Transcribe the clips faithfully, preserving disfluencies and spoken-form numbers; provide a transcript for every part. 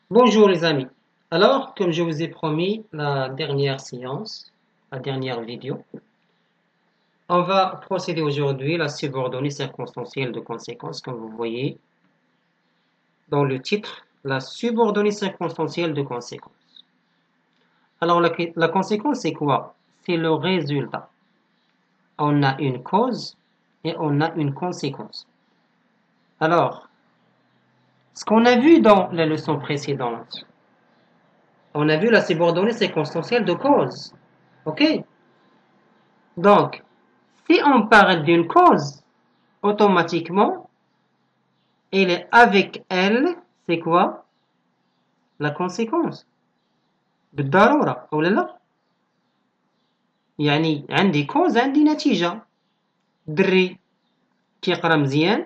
Bonjour les amis. Alors, comme je vous ai promis la dernière séance, la dernière vidéo, on va procéder aujourd'hui à la subordonnée circonstancielle de conséquence, comme vous voyez dans le titre, la subordonnée circonstancielle de conséquence. Alors, la, la conséquence, c'est quoi? C'est le résultat. On a une cause et on a une conséquence. Alors, ce qu'on a vu dans la leçon précédente, on a vu la subordonnée circonstancielle de cause. OK? Donc, si on parle d'une cause, automatiquement, elle est avec elle, c'est quoi? La conséquence. بالضرورة ولا لا؟ يعني عندي كوز عندي نتيجة. دري كيقرا مزيان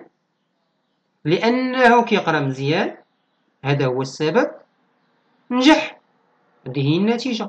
لأنه كيقرا مزيان هذا هو السبب نجح. هذه هي النتيجة.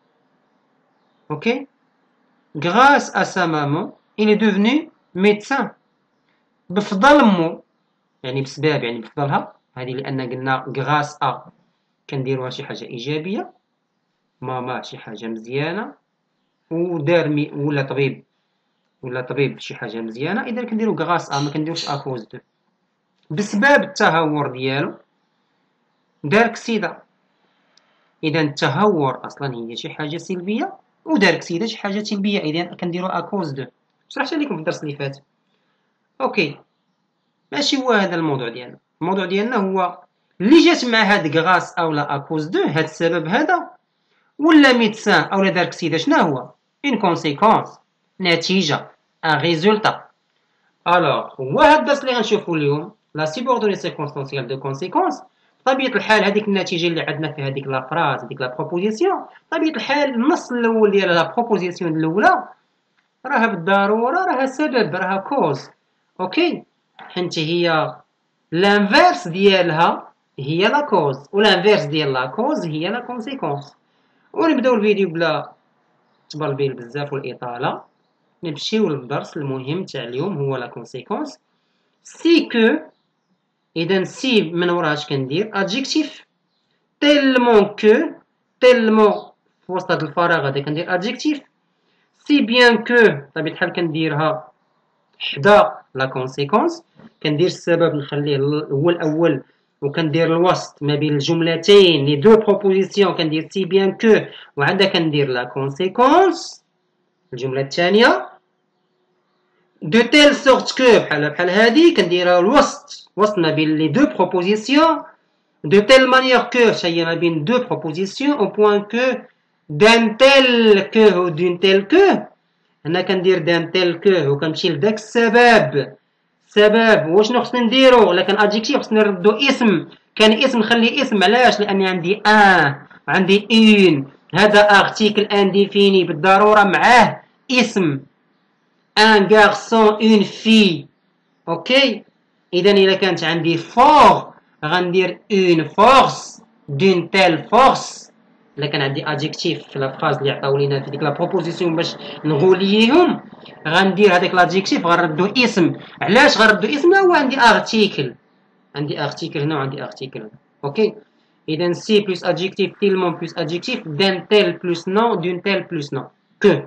OK? Grâce à sa maman, il est devenu médecin. بفضل مو يعني بسبب يعني بفضلها هذه لأن قلنا grâce à كنديروها شي حاجة إيجابية ماما شي حاجة مزيانة ودار مي ولا طبيب ولا طبيب شي حاجة مزيانة إذا كنديرو grâce à ما كنديروش أكوز دو بسبب التهور ديالو دار كسيدة. إذا التهور أصلا هي شي حاجة سلبية ودار كسيدة شي حاجة سلبية إذا كنديرو أكوز دو. شرحت لكم في الدرس اللي فات. أوكي ماشي هو هذا الموضوع ديالنا. الموضوع ديالنا هو اللي جات مع هاد غراس اولا اكوز دو هاد السبب هذا ولا ميدسان اولا دار كسيده شنو هو اون كونسيكونس نتيجه ان ريزولتا. الوغ هو هاد الدرس اللي غنشوفو اليوم لا سيبوردوني سيركونستانسيال دو كونسيكونس. بطبيعه الحال هذيك النتيجه اللي عندنا في هذيك لا فراز هذيك لا بروبوزيسيون بطبيعه الحال النص الاول ديال لا بروبوزيسيون الاولى راها بالضروره راها سبب راها كوز. اوكي حيت هي الانفيرس ديالها هي لا كوز والانفيرس ديال لا كوز هي لا كونسيكونس. ونبداو الفيديو بلا تبلبيل بزاف والاطاله نمشيو للدرس المهم تاع اليوم هو لا كونسيكونس. سي كو اذا سي من وراه اش كندير ادجيكتيف تيلمون كو تيلمون في وسط هذا الفراغ هذا كندير ادجيكتيف. سي بيان كو بطبيعه الحال كنديرها حدا لا كونسيكونس كندير السبب نخليه هو الاول وكندير الوسط ما بين الجملتين لي دو بروبوزيسيون كندير سي بيان كو وعندها كندير لا كونسيكونس الجمله الثانيه دو تيل سورت كو بحال بحال هادي كنديرها الوسط وسط ما بين لي دو بروبوزيسيون دو تيل مانيير كو هي ما بين دو بروبوزيسيون او بوين كو دان تيل كو و دون تيل كو. هنا كندير دان تيل كو وكنمشي لداك السبب سبب وشنو خصني نديرو ولا كان ادجيكتيف خصني نردو اسم كان اسم نخليه اسم علاش لاني عندي ان عندي اون هذا ارتيكل انديفيني بالضروره معاه اسم ان غارسون اون في. اوكي اذا الا كانت عندي فور غندير اون فورس دون تيل فورس. الا كان عندي ادجيكتيف في لا فراز اللي عطاو لينا في ديك لا بروبوزيسيون باش نغوليهم غندير هذاك لادجيكتيف غنردو اسم علاش غنردو اسم هو عندي ارتيكل عندي ارتيكل هنا وعندي ارتيكل هنا. اوكي اذا سي بلس ادجيكتيف تيلمون بلس ادجيكتيف دان تيل بلس نون دون تيل بلس نون كو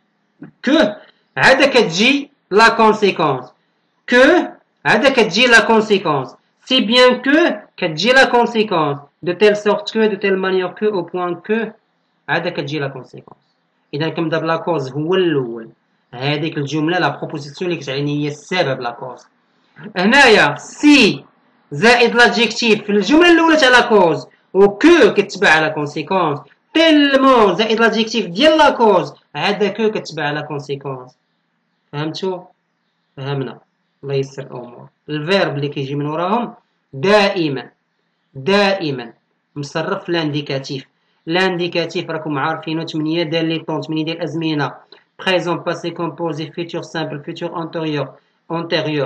كو عاده كتجي لا كونسيكونس كو عاده كتجي لا كونسيكونس سي بيان كو كتجي لا كونسيكونس de telle sorte que de telle manière que au point que عاده كتجي لا كونسيكونس. اذا كنبدا بلا كوز هو الاول هذيك الجمله لا بروبوزيسيون اللي كتعني هي السبب لا كوز. هنايا سي زائد لادجيكتيف في الجمله الاولى تاع لا كوز وكو كتبع على كونسيكونس تيلمون زائد لادجيكتيف ديال لا كوز عاده كو كتبع على كونسيكونس. فهمتوا؟ فهمنا الله يسر الامور. الفيرب اللي كيجي من وراهم دائما دائما مصرف في لانديكاتيف. لانديكاتيف راكم عارفينو ثمانية ديال لي طون ثمانية ديال الازمنه بريزون باسي كومبوزي فيتور سامبل فيتور انتيريور انتيريور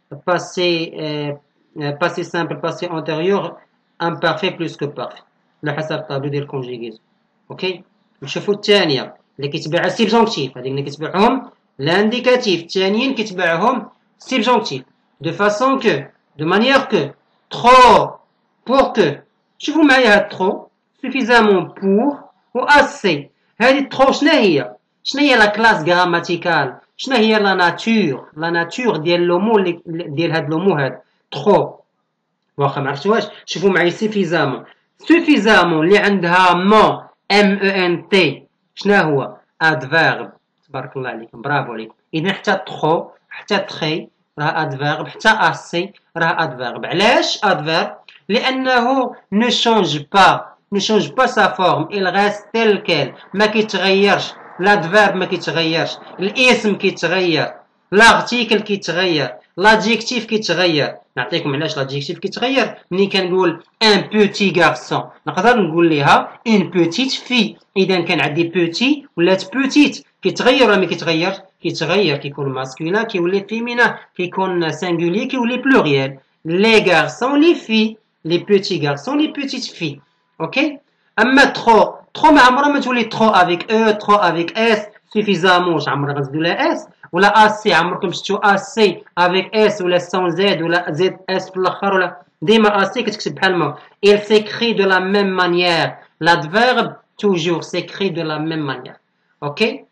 باسي باسي سامبل باسي انتيريور امبارفي بلوس كو بارفي على حسب الطابلو ديال الكونجيغيزم. اوكي نشوفوا الثانيه اللي كيتبعها سيبجونكتيف هذيك اللي كيتبعهم لانديكاتيف الثانيين كيتبعهم سيبجونكتيف دو فاسون كو دو مانيير كو ترو pour que شوفوا معايا هاد ترو سوفيزامون بور و اسي. هادي ترو شنا هي؟ شنا هي لا كلاس غراماتيكال؟ شنا هي لا ناتور؟ لا ناتور ديال لو مو ديال هاد لو مو هاد ترو. واخا معرفتوهاش شوفوا معايا سوفيزامون. سوفيزامون اللي عندها مو ام او ان تي شنا هو؟ ادفيرب. تبارك الله عليكم، برافو عليكم. اذا حتى ترو حتى تخي راه ادفيرب، حتى اسي راه ادفيرب. علاش ادفيرب؟ لانه ne change pas ne change pas sa forme، il reste tel quel، ما كيتغيرش. l'adverbe ما كيتغيرش، الاسم كيتغير، l'article كيتغير، l'adjectif كيتغير. نعطيكم علاش l'adjectif كيتغير. ملي كنقول un petit garçon نقدر نقول ليها une petite fille. اذا كان عندي petit ولات petite، كيتغير ولا ما كيتغيرش؟ كيتغير، كيكون ماسكولين كيولي فيمينا، كيكون سانغولي كيولي بلوريال. les garçons les filles، les petits garçons les petites filles. اوكي. اما ترو ترو ما عمرها ما تولي ترو افيك او، ترو افيك اس. سوفيزامون واش عمرها غنزيدو لها اس؟ ولا اسي عمركم شفتوا اسي افيك اس ولا سون زد ولا زد اس في الاخر؟ ولا ديما اسي كتكتب بحال ما il s'écrit de la même manière. l'adverbe toujours s'écrit de la même manière. اوكي.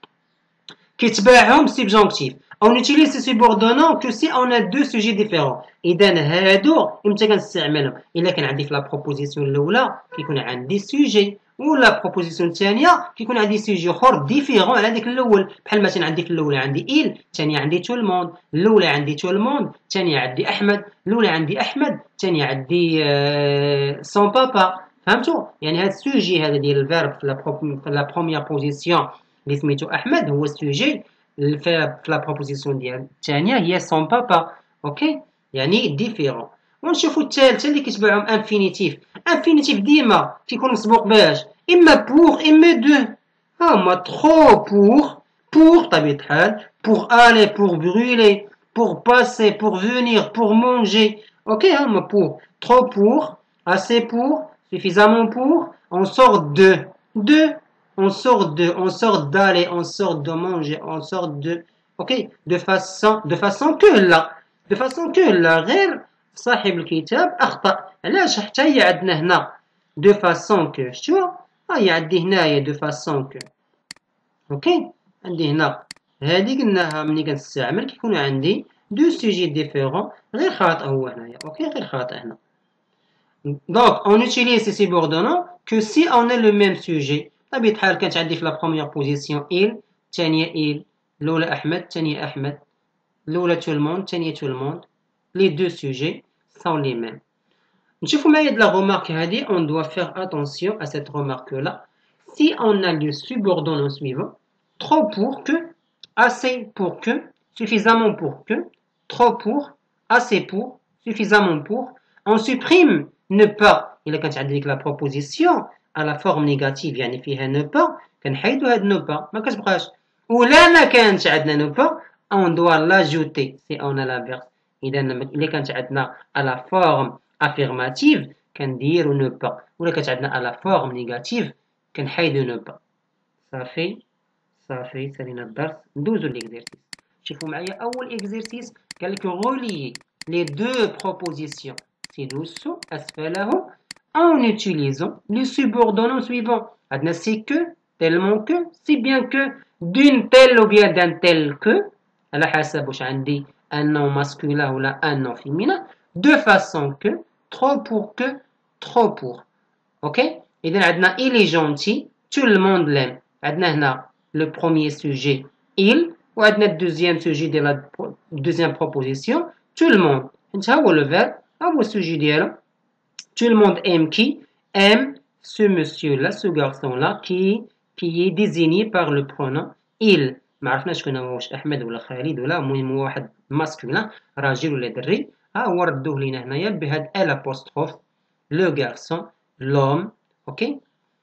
كيتباعهم سبجونكتيف. on utilise ces subordonnants que si on a deux sujets différents. اذا هادو امتى كنستعملهم؟ الا كان عندي في لا بروبوزيسيون الاولى كيكون عندي سوجي، ولا بروبوزيسيون الثانيه كيكون عندي سوجي اخر ديفيرون على ديك الاول. بحال مثلا عندي في الاولى عندي إيل، الثانيه عندي تو الموند. الاولى عندي تو الموند، الثانيه عندي احمد. الاولى عندي احمد، الثانيه عندي سون بابا. فهمتوا؟ يعني هذا السوجي هذا ديال الفيرب في لا بروميير بوزيسيون اللي سميتو احمد هو السوجي، الفيرب في لا بروبوزيسيون ديال الثانيه هي سون بابا. اوكي، يعني ديفيرون. ونشوفوا الثالثه اللي كيتبعهم انفينيتيف. انفينيتيف ديما كيكون مسبوق باش اما بور اما دو. هما ترو بور، بور طبيعه الحال، بور الي، بور برولي، بور باسي، بور فونير، بور مونجي. اوكي، هما بور، ترو بور، assez pour، suffisamment pour، on sort de de on sort de on sort d'aller on sort de manger on sort de. ok de façon de façon que là de façon que là غير صاحب الكتاب اخطا. علاش؟ حتى هي عندنا هنا de façon que. شتو هي عندي هنايا de façon que. اوكي، عندي هنا هذه قلناها ملي كنستعمل كيكون عندي دو سوجي ديفيرون. غير خاطئ هو هنايا. اوكي، غير خاطئ هنا. Donc, on utilise ces subordonnants que si on a le même sujet. طبيعة الحال كانت عندي في la première position il، الثانية il، الأولى أحمد، الثانية أحمد، الأولى tout le monde، الثانية tout le monde. Les deux sujets sont les mêmes. نشوفوا معايا de la remarque هذه. On doit faire attention à cette remarque-là. Si on a le subordonnant suivant, trop pour que, assez pour que, suffisamment pour que, trop pour, assez pour, suffisamment pour, on supprime ne pas. إلا كانت عندك la proposition à la forme négative يعني فيها ne pas كنحيدو هاد ne pas ما كتبقاش. ولا ما كانتش عندنا ne pas on doit l'ajouter si on a l'inverse. إذا إلا كانت عندنا à la forme affirmative كنديرو ne pas، ولا كانت عندنا à la forme négative كنحيدو ne pas. صافي صافي سالينا الدرس. ندوزو ليكزيرسيس. شوفوا معايا أول إكزيرسيس قال لك relier les deux propositions ci-dessous أسفله en utilisant les subordonnants suivants. عندنا c'est que، tellement que، si bien que، d'une telle ou bien d'un tel que على حسب واش عندي un nom masculin ولا un nom féminin. de façon que، trop pour que، trop pour. ok إذا عندنا il est gentil، tout le monde l'aime. عندنا هنا le premier sujet il، وعندنا le deuxième sujet de la deuxième proposition tout le monde. انت هو le verbe، هو السوجي ديالو. tout le monde aime qui؟ aime ce monsieur-là، ce garçon-là qui qui est désigné par le pronom il. ما عرفناش شكون هو، واش احمد ولا خالد ولا المهم هو واحد ماسكولين راجل ولا دري. ها هو ردوه لينا هنايا بهاد ال apostrophe le garçon l'homme. اوكي،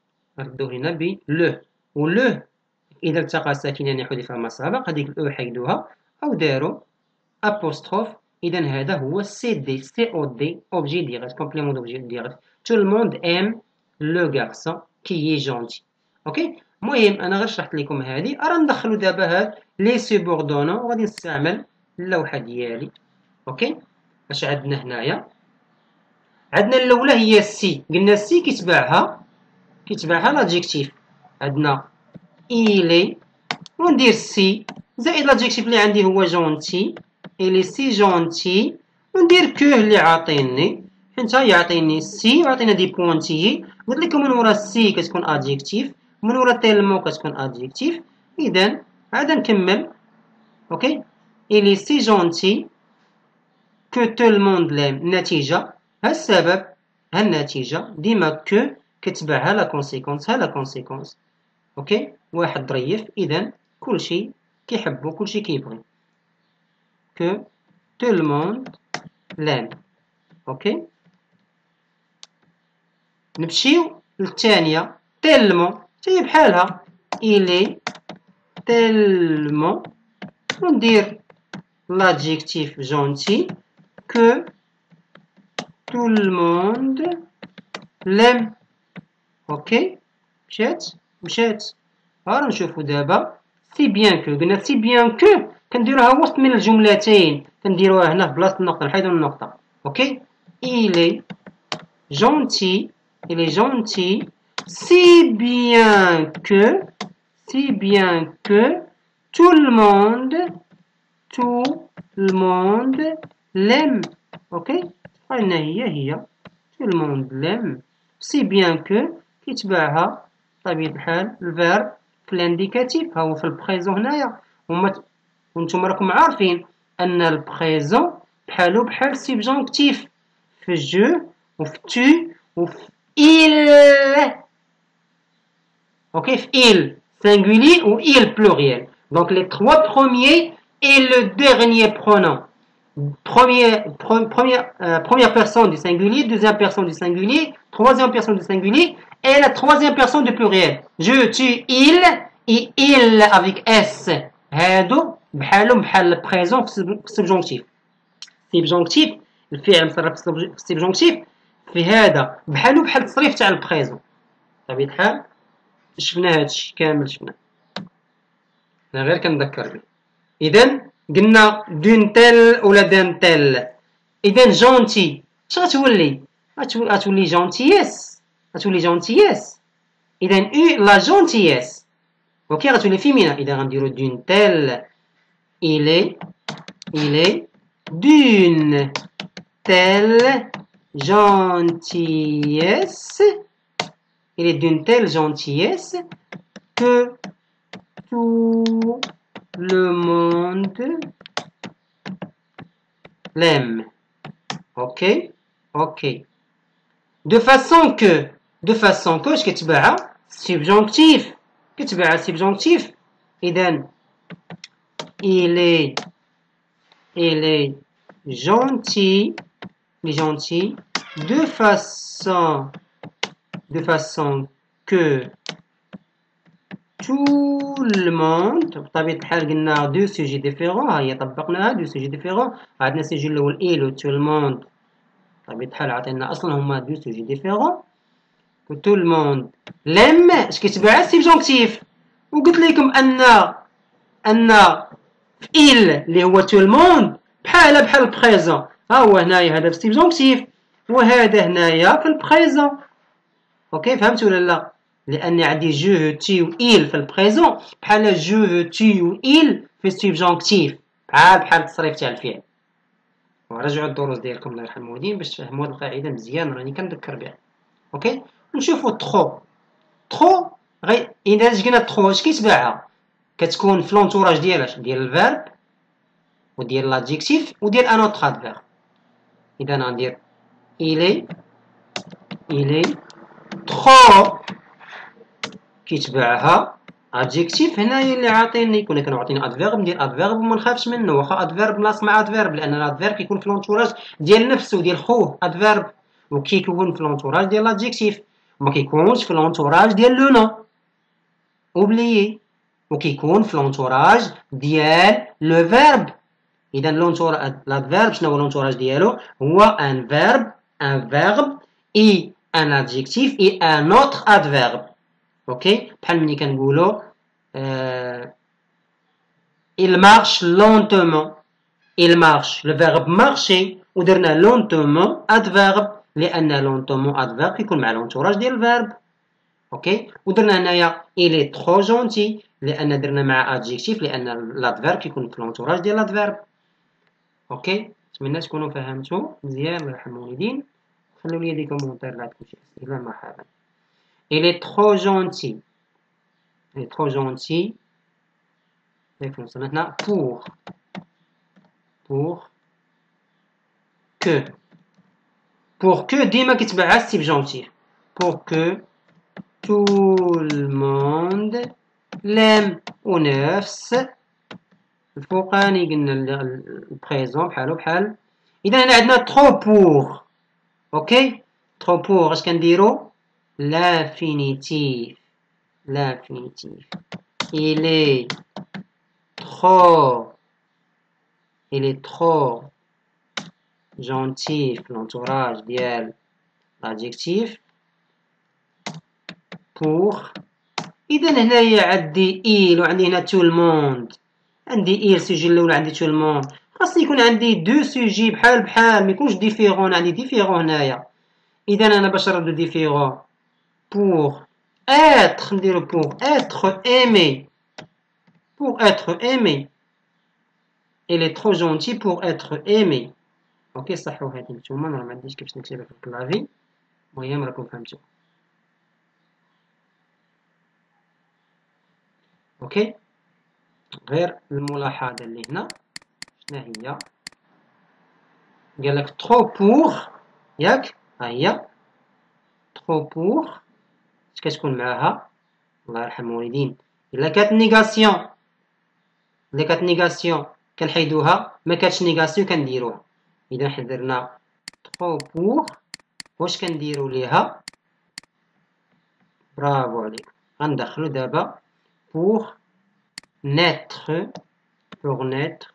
ردوه لينا ب le. و le اذا التقى ساكنان حذف ما سبق هذيك الاو حيدوها او داروا apostrophe. إذا هذا هو سي دي، سي او دي، objet direct، complément d'objet direct. tout le monde aime le garçon qui est gentil. اوكي، المهم انا غير شرحت لكم هذه. راه ندخلو دابا هاد لي سوبوردونون وغادي نستعمل اللوحه ديالي. اوكي، اش عندنا هنايا؟ عندنا الاولى هي سي، قلنا سي كيتبعها كيتبعها لادجيكتيف، عندنا إيلي وندير سي زائد لادجيكتيف اللي عندي هو جونتي، إلي سي جونتي، وندير كو اللي عاطيني حيت يعطيني سي وعطينا دي بوانتيي، قلت لكم من ورا سي كتكون ادجيكتيف، من ورا تيلمون كتكون ادجيكتيف. اذا عاد نكمل. اوكي إلي سي جونتي كو تو الموند لام، النتيجة ها السبب ها النتيجة، ديما كو كتبعها لا كونسيكونس، ها لا كونسيكونس. اوكي واحد ظريف، اذا كلشي كيحبو كلشي كيبغي كو تو الموند لام. اوكي نمشيو للثانية تيلمون، هي بحالها إلي تيلمون وندير l'adjectif gentil que tout le monde l'aime. اوكي مشات مشات. ها نشوفو دابا سي بيان كو، قلنا سي بيان كو كنديروها وسط من الجملتين، كنديروها هنا في بلاصة النقطة، نحيدو النقطة. اوكي il est gentil il est gentil si bien que si bien que tout le monde tout le monde l'aime. اوكي قلنا هي هي tout le monde l'aime si bien que كيتبعها بطبيعة الحال الفيرب في الانديكاتيف، ها هو في البريزون هنايا. وما وانتم راكم عارفين ان البريزون بحالو بحال السبجونكتيف في جو وفي تو وفي il. Ok, il singulier ou il pluriel. Donc les trois premiers et le dernier pronom. Premier, pre, première, euh, première personne du singulier, deuxième personne du singulier, troisième personne du singulier et la troisième personne du pluriel. Je, tu, il et il avec S. هادو بحالهم بحال البريزون في السبجونكتيف. السبجونكتيف الفعل مصرف في السبجونكتيف في هذا بحالو بحال التصريف تاع البريزون. بطبيعة الحال شفنا هادشي كامل شفنا، انا غير كنذكر به. اذا قلنا دون تيل ولا دان تيل. اذا جونتي اش غتولي؟ غتولي جونتييس، غتولي جونتييس. اذا او لا جونتييس اوكي غتولي فيمينا. اذا غنديرو دون تيل إلي إلي دون تيل gentillesse, il est d'une telle gentillesse que tout le monde l'aime. Ok, ok. De façon que, de façon que, je كتبعها subjonctif, كتبعها subjonctif. إذن il est, il est gentil, il est gentil de façon, de façon que tout le monde. بطبيعة الحال قلنا دو سوجي ديفيرون، هي طبقناها دو سوجي ديفيرون. عندنا السوجي الأول إل و تو الموند، بطبيعة الحال عطينا أصلا هما دو سوجي ديفيرون. و تو الموند لم اش كيتبع السبجونكتيف، وقلت لكم أن أن في إل اللي هو تو الموند بحال بحال البريزون. ها هو هنايا هذا في السبجونكتيف وهذا هنايا في البريزون. اوكي فهمتوا ولا لا؟ لأن عندي جو تي و إل في البريزون بحال جو تي و إل في السبجونكتيف، بحال بحال التصريف تاع الفعل. ورجعوا الدروس ديالكم الله يرحم الوالدين باش تفهموا هاد القاعدة مزيان، راني كنذكر بها. اوكي نشوفوا تخو. تخو غي إذا جينا تخو اش كيتبعها؟ كتكون في لونتوراج ديال ديال الفيرب وديال لادجيكتيف وديال ان اوتر ادفيرب. إذا غندير إلي إلي تخو كيتبعها ادجيكتيف هنايا اللي عاطيني. كنا كنعطيني ادفيرب ندير ادفيرب وما نخافش منه، واخا ادفيرب لاصق مع ادفيرب، لان الادفيرب كيكون في لونتوراج ديال نفسه ديال خوه ادفيرب، وكيكون في لونتوراج ديال لادجيكتيف، وما كيكونش في لونتوراج ديال لو نو اوبليي، وكيكون في لونتوراج ديال لو فيرب. اذا لونتوراج الادفيرب شنو هو لونتوراج ديالو؟ هو ان فيرب ان فيرب اي ان ادجيكتيف اي ان اوتر ادفيرب. اوكي بحال ملي كنقولوا euh, il marche lentement. il marche le verbe marcher ودرنا lentement adverbe لأن لونتومون أدفيرب كيكون مع لونتوراج ديال الفيرب. اوكي. ودرنا هنايا إلي تخو جونتي لأن درنا مع أدجيكتيف لأن لادفيرب كيكون في لونتوراج ديال لادفيرب. اوكي. نتمنى تكونوا فهمتوا مزيان الله يرحم الوالدين. خلوا لي دي كومونتير لا عندكم شي أسئلة مرحبا. إلي تخو جونتي إلي تخو جونتي كيف وصلنا هنا pour pour que pour que ديما كيتبعها السبجونتيف pour que tout le monde l'aime ونفس الفوقاني قلنا البريزون بحالو بحال. اذا هنا عندنا trop pour. اوكي. trop pour اش كنديرو l'infinitif l'infinitif il est trop il est trop gentil في l'entourage ديال l'adjectif pour. اذا هنايا عندي il وعندي هنا tout le monde. عندي il سوجي الاول عندي tout le monde خاص يكون عندي دو سوجي بحال بحال ما يكونش ديفيرون. عندي ديفيرون هنايا. اذا انا باش نردو ديفيرون pour être نديرو pour être aimé pour être aimé. il est trop gentil pour être aimé. اوكي صحوا هادي نتوما انا ما عنديش كيفاش نكتبها في الكلافي. المهم راكم فهمتوا. اوكي. غير الملاحظه اللي هنا شنو هي قال لك trop pour ياك ها هي trop pour اش كتكون معاها الله يرحم الوالدين الا كانت نيغاسيون. الا كانت نيغاسيون كنحيدوها ما كانتش نيغاسيون كنديروها. اذا حنا درنا trop pour واش كنديروا ليها برافو عليك غندخلو دابا pour n'être pour n'être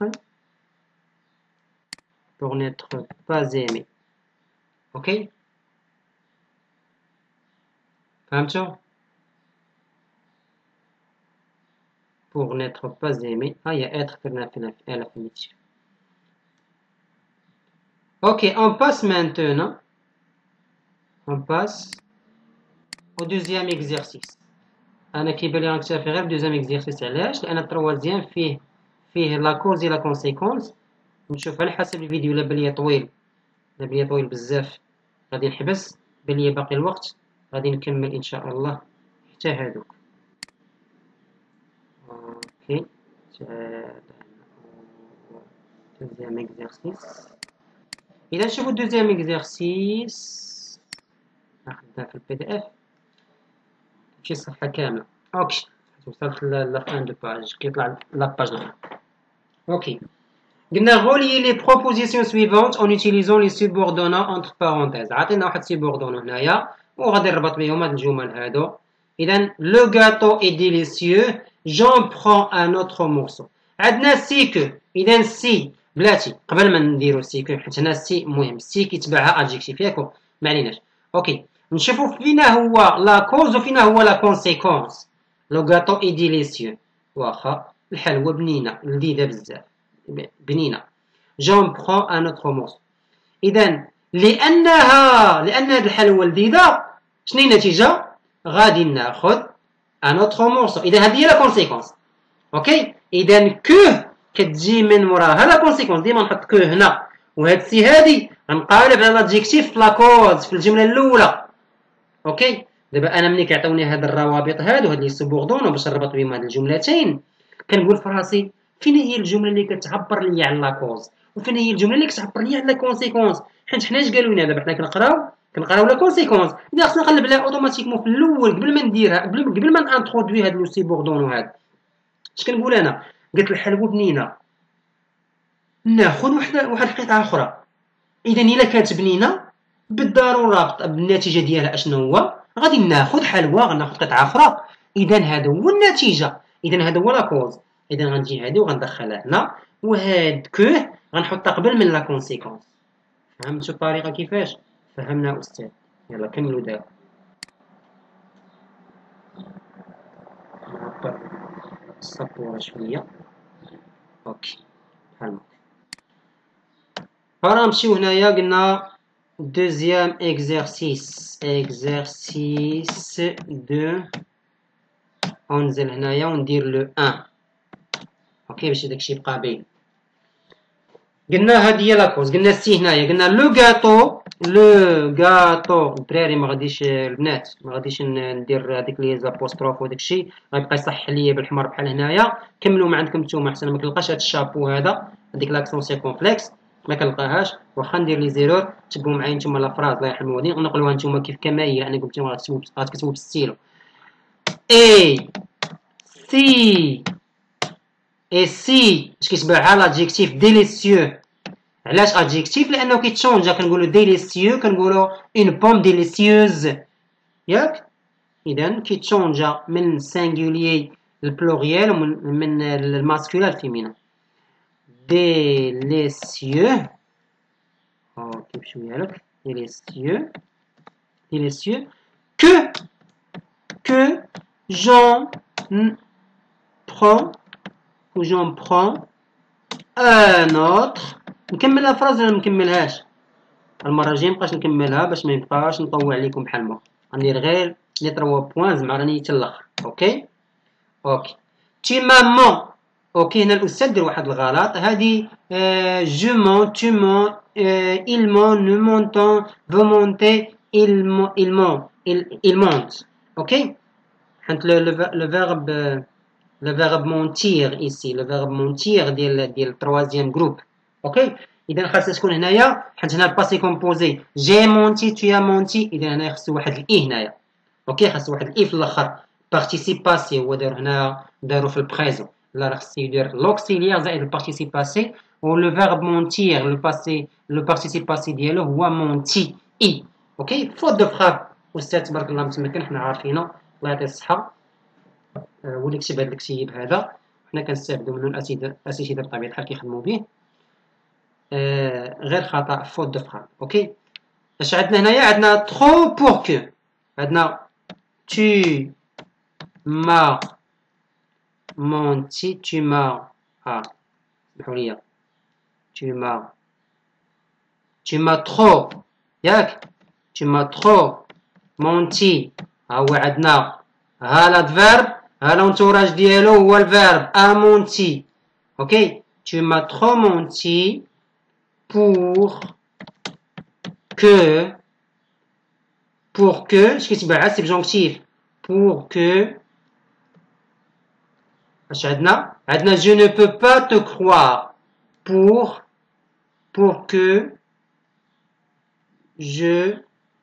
pour n'être pas aimé. اوكي فهمتوا pour n'être pas aimé. ها هي être درنا في l'infinitif. Ok, on passe maintenant on passe au deuxième exercice. أنا كيبان لي غنكتفي غير بدوزيام إكزيرسيس. علاش؟ لأن التروازيام فيه فيه لا كوز لا كونسيكونس. نشوف على حسب الفيديو إلا بان ليا طويل إلا بان ليا طويل بزاف غادي نحبس. بان ليا باقي الوقت غادي نكمل إن شاء الله حتى هادوك. أوكي دوزيام إكزيرسيس. إذا نشوفو دوزيام إكزيرسيس ناخدها في البي دي إف شي صفحة كاملة. اوكي وصلت لفان دو باج كيطلع لاباج الاخرى. اوكي قلنا غولي لي بروبوزيسيون سويفونت اون يوتيليزون لي سوبوردونا اونتر بارونتيز. عطينا واحد سوبوردونا هنايا وغادي نربط بهم هاد الجمل هادو. اذا لو غاتو اي ديليسيو جون برون ان اوتر مورسو. عندنا سي كو. اذا سي بلاتي قبل ما نديرو سي كو حيت هنا سي مهم سي كيتبعها ادجيكتيف ياكو ما عليناش. اوكي نشوفو فينا هو لا كوز وفينا هو لا كونسيكونس. لو غاتو اي ديليسيو واخا الحلوى بنينه لذيذه بزاف بنينه. جون برون ان اوتر مورسو. اذا لانها لان هاد الحلوى لذيذه شنو هي النتيجه غادي ناخذ ان اوتر مورسو. اذا هذه هي لا كونسيكونس. اوكي اذا كو كتجي من وراها لا كونسيكونس. ديما نحط كو هنا وهاد سي هادي غنقالب على لادجيكتيف في لا كوز في الجمله الاولى. اوكي دابا انا ملي كيعطيوني هاد الروابط هادو هاد لي سوبوردون باش نربط بهم هاد الجملتين كنقول في راسي فين هي الجمله اللي كتعبر لي على لا كوز وفين هي الجمله اللي كتعبر لي على لا كونسيكونس. حيت حنا اش قالوا لنا دابا حنا كنقراو كنقراو لا كونسيكونس. اذا خصنا نقلب عليها اوتوماتيكمون في الاول قبل ما نديرها قبل قبل ما نانترودوي هاد لو سوبوردون هاد. اش كنقول انا قلت الحلوى بنينه ناخذ واحد واحد القطعه اخرى. اذا الا كانت بنينه بالضروره رابطه بالنتيجه ديالها اشنو هو غادي ناخذ حلوى غناخذ قطعه اخرى. اذا هذا هو النتيجه. اذا هذا هو لا كوز. اذا غنجي هادي وغندخلها هنا وهاد كو غنحطها قبل من لا كونسيكونس. فهمتوا الطريقه كيفاش؟ فهمنا استاذ. يلا كملوا دابا. نعبر السبوره شويه. اوكي بحال هكا. غنمشيو هنايا قلنا deuxième exercice exercice deux وننزل هنايا وندير لو واحد اوكي باش داكشي يبقى باين. قلنا هادي هي لاكوز، قلنا السي هنايا، قلنا لو غاتو لو غاتو الدراري ما غاديش البنات ما غاديش ندير هذيك لي زابوستروف وداك الشيء، غيبقى يصح ليا بالحمر بحال هنايا. كملوا ما عندكم نتوما احسن ما كنلقاش هاد الشابو هذا هذيك لاكسون سيركونفلكس ما كنلقاهاش، واخا ندير لي زيرور تبعوا معايا نتوما لا فراز الله يرحم الوالدين ونقلوها نتوما كيف كما هي لانكم نتوما غتكتبوا غتكتبوا بالستيلو. اي سي اي سي اش كيتبعها لادجيكتيف ديليسيو. علاش ادجيكتيف؟ لانه كيتشونجا، كنقولوا ديليسيو كنقولوا اون بوم ديليسيوز ياك. اذا كيتشونجا من سينغوليي للبلوريال ومن من الماسكولين للفيمينا. ديليسيو اوكي بشويه لك ديليسيو ديليسيو كو كو j'en prends ou j'en prends un autre. نكمل الفراز ولا منكملهاش؟ المره الجايه مابقاش نكملها باش ما يبقاش نطول عليكم بحال ما غندير غير لي تروا بوين زعما راني حتى الاخر. اوكي اوكي تي مامون. اوكي هنا الاستاذ دير واحد الغلط، هذه جو مون تو مون il ment nous montons vous montez il il ment il monte. اوكي حيت لو فيرب لو فيرب مونتير ايسي لو فيرب مونتير ديال ديال التروازيام جروب. اوكي اذا خاصها تكون هنايا حيت هنا الباسي كومبوزي جي مونتي تو مونتي، اذا هنايا خصو واحد الاي هنايا. اوكي خاصو واحد الاي في الاخر. بارتيسيباسي هو دارو هنا دارو في البريزون، لا راه خصو يدير لوكسيليير زائد البارتيسيباسي، و لو فيرب مونتير لو باسي لو بارتيسيباسي ديالو هو مونتي اي. اوكي فوت دو فراب استاذ تبارك الله متمكن حنا عارفينه الله يعطيه الصحه. أه ولي كتب هذا الكتيب هذا حنا كنستافدوا منه الاساتذه الاساتذه بطبيعه الحال كيخدموا به. أه غير خطا فوت دو فراب. اوكي اش عندنا هنايا؟ عندنا ترو بور كو، عندنا tu m'as menti tu m'as اه سمحوا لي tu m'as tu m'as trop ياك tu m'as trop menti. ها هو عندنا ها الادفيرب ها الانتوراج ديالو هو الفيرب ا مونتي. اوكي tu m'as trop menti pour que pour que اش كيتبع سبجونكتيف pour que اش عندنا؟ عندنا je ne peux pas te croire pour pour que je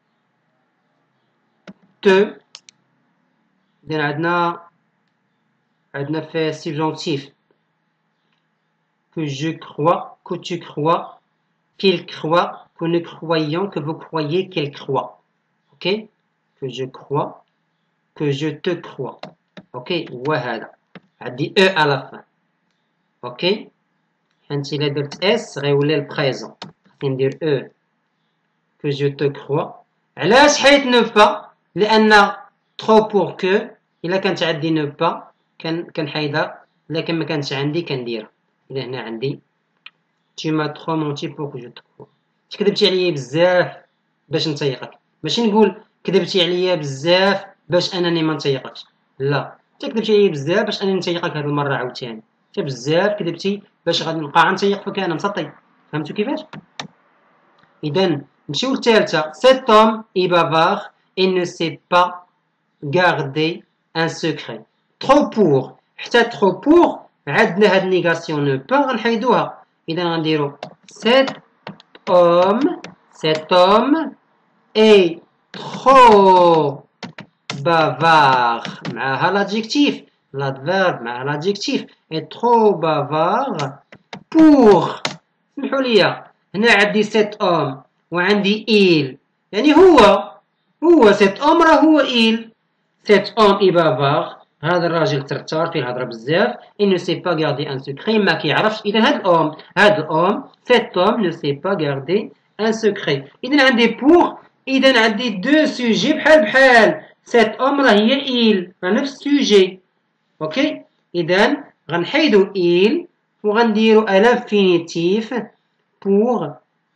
te. إذن عندنا عندنا في subjonctif que je crois que tu crois qu'il croit que nous croyons que vous croyez qu'elle croit. ok que je crois que je te crois. ok وهذا عندي او على fin. ok حيت الا درت اس غيولي البريزون خصني ندير او que je te crois. علاش حيت نو با؟ لان trop pour que الا كانت عندي نو با كان كنحيدها، لكن ما كانتش عندي كنديرها. اذا هنا عندي tu m'as trop menti pour que je te crois. كذبتي عليا بزاف باش نتيقك، ماشي نقول كذبتي عليا بزاف باش انني ما نتيقكش، لا انت كذبتي عليا بزاف باش انني نتيقك هذه المره عاوتاني، انت بزاف كذبتي باش غادي نبقى نتيق فيك انا مسطي. فهمتوا كيفاش؟ اذا نمشيو للثالثه. cet homme est bavard et ne sait pas garder un secret. trop pour حتى trop pour عندنا هاد نيغاسيون نو با غنحيدوها. اذا غنديرو cet homme cet homme est trop bavard معها l'adjectif l'adverbe معها l'adjectif est trop bavard pour. سمحوا لي هنا عندي cet homme وعندي il، يعني هو هو cet homme راه هو il. cet homme est bavard، هذا الراجل ترتار فيه الهضره بزاف. il ne sait pas garder un secret، ما كيعرفش. اذا هذا الام هذا الام cet homme ne sait pas garder un secret. اذا عندي pour، اذا عندي دو سوجي بحال بحال. cet homme راه هي il راه نفس السوجي. اوكي اذا غنحيدو il وغنديرو à l'infinitif pour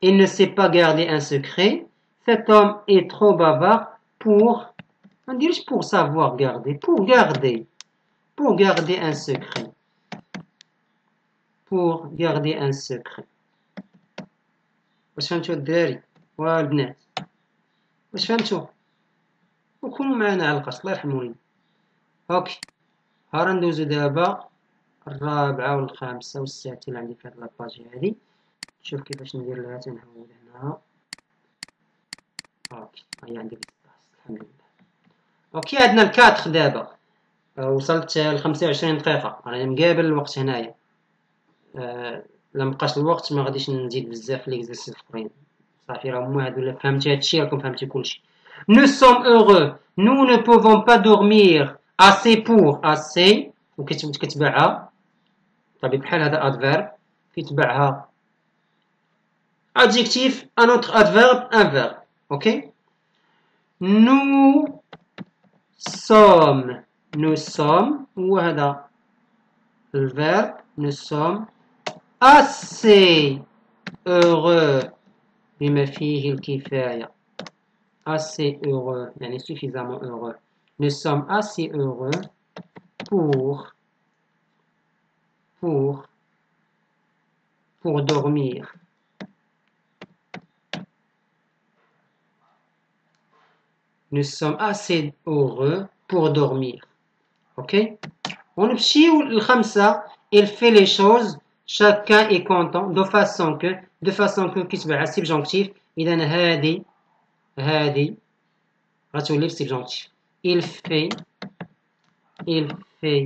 il ne sait pas garder un secret. Cet homme est trop bavard pour, on dirait pour savoir garder, pour garder, pour garder un secret. Pour garder un secret. واش فهمتوا الدراري والبنات؟ واش فهمتوا؟ وكونوا معنا على القصد الله يرحم والديك. اوكي، ها راه ندوزو دابا الرابعة والخامسة والسادسة اللي عندي في هاد لاباجي هادي. شوف كيفاش ندير لها، تنحول هنا. اوكي، هي عندي الحمد لله. اوكي، عندنا الكاتخ دابا. وصلت لخمسة وعشرين دقيقة، راني مقابل الوقت هنايا. أه لا مبقاش الوقت ما غاديش نزيد بزاف في ليكزيرسيس الاخرين. صافي راه هما هادو اللي فهمتي هادشي راكم فهمتي كلشي. Nous sommes heureux. Nous ne pouvons pas dormir assez pour assez. وكتبعها طبيعي بحال هذا adverb كيتبعها adjectif un autre adverbe un verbe. ok. Nous sommes nous sommes وهذا الverbe nous sommes assez heureux بما فيه الكفاية. assez heureux يعني suffisamment heureux. Nous sommes assez heureux pour pour pour dormir. Nous sommes assez heureux pour dormir. ok. ونمشيو للخمسة. il fait les choses, chacun est content, de façon que de façon que كيتبع subjonctif. إذا هادي هادي غتولي في subjonctif. il fait il fait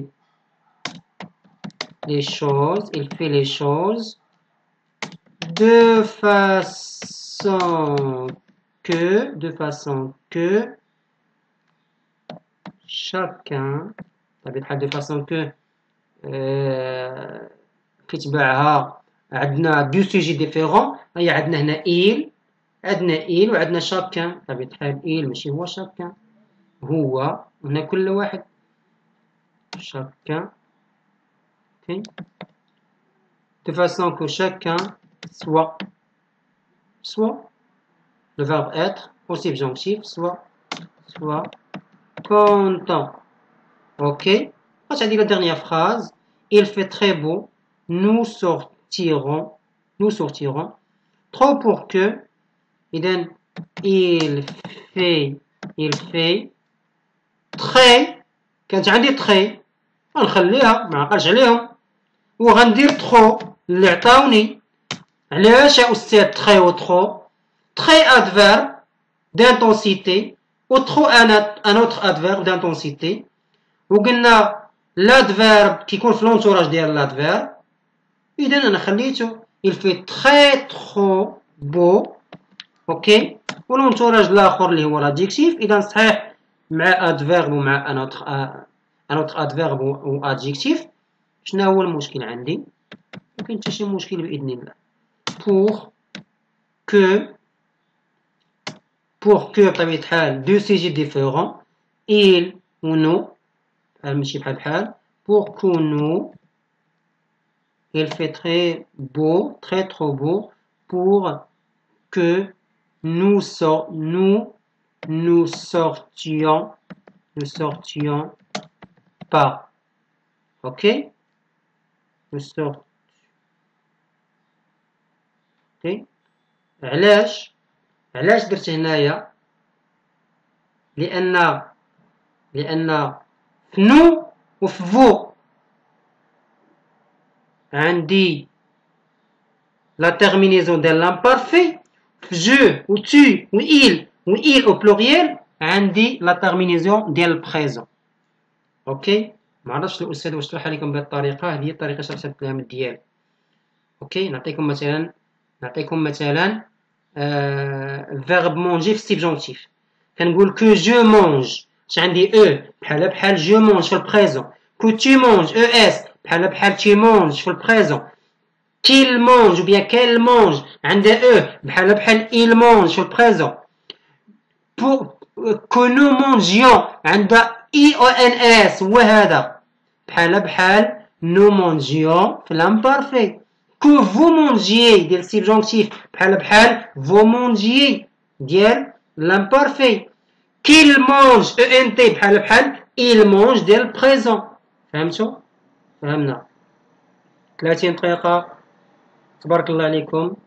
les choses il fait les choses de façon que de façon que chacun de façon que كيتبعها عندنا deux sujets différents. هي عندنا هنا il عندنا il وعندنا chacun. بطبيعة الحال il ماشي هو chacun، هو هنا كل واحد chacun. okay. de façon que chacun soit soit le verbe être au subjonctif soit soit content. ok. غتعدي la dernière phrase. il fait très beau, nous sortirons nous sortirons trop pour que. إذا il fait il fait très كانت عندي très غنخليها ما نعقلش عليهم وغندير trop اللي عطاوني. علاش يا أستاذ très و trop؟ très adverbe d'intensité و trop un autre adverbe d'intensité. وقلنا l'adverbe كيكون في l'entourage ديال l'adverbe. إذا أنا خليته il fait très trop beau. اوكي. والانتوراج الاخر اللي هو l'adjectif. اذا صحيح مع adverbe ومع ان autre ان autre adverbe و adjectif. شنو هو المشكل عندي؟ ما كاين حتى شي مشكل باذن الله. pour que pour que بطبيعة الحال deux sujets différents il و nous ماشي بحال بحال. pour que nous il fait très beau très trop beau pour que nous sort nous nous sortions nous sortions pas. ok. nous sort ok. علاش علاش درت هنايا؟ لان لان في نو وفي فو عندي لا تيرمينيزون ديال لامبارفي. في جو و tu و il و il au pluriel عندي لا تيرمينيزون ديال البريزون. اوكي. ما عرفتش الاستاذ واش شرح لكم بهذه الطريقه. هذه الطريقه شرحت لها من الديال. اوكي. نعطيكم مثلا نعطيكم مثلا فيرب مونجي في السبجونتيف. كنقول كو جو مونج اش عندي او بحال بحال جو مونج في البريزون. كو tu مونج او اس بحال بحال tu مونج في البريزون. qu'il mange ou bien qu'elle mange عندها e بحال بحال il mange في البريزون. pour que nous mangions عندها i o n s هو هذا بحال بحال nous mangions في l'imparfait. كو فو مونجيي ديال السبجونكتيف بحال بحال فو مونجيي ديال لامبارفي. كيل مونج او ان تي بحال بحال il مونج ديال البريزون. فهمتوا؟ فهمنا. ثلاثين دقيقة. تبارك الله عليكم.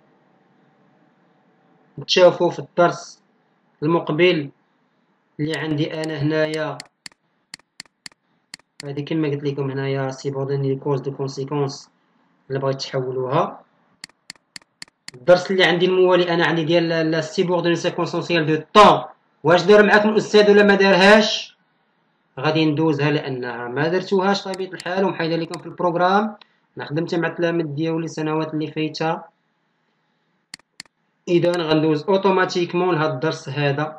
نتشافوا في الدرس المقبل اللي عندي انا هنايا. هذه كما قلت لكم هنايا سيبورديني كوز دو كونسيكونس اللي بغيت تحولوها. الدرس اللي عندي الموالي انا عندي ديال السيبورديني سيكونسونسيال دو طون، واش دار معاكم الاستاذ ولا ما دارهاش؟ غادي ندوزها لانها ما درتوهاش طبيعه الحال ومحيده لكم في البروغرام. انا خدمت مع التلاميذ ديالي السنوات اللي فايته، اذا غندوز اوتوماتيكمون لهاد الدرس هذا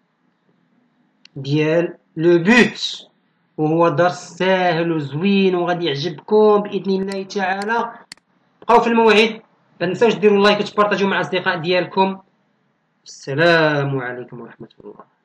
ديال لو بوت، وهو درس ساهل وزوين وغادي يعجبكم باذن الله تعالى. بقاو في الموعد، ما تنساوش ديروا لايك وتبارطاجيو مع الاصدقاء ديالكم. السلام عليكم ورحمه الله.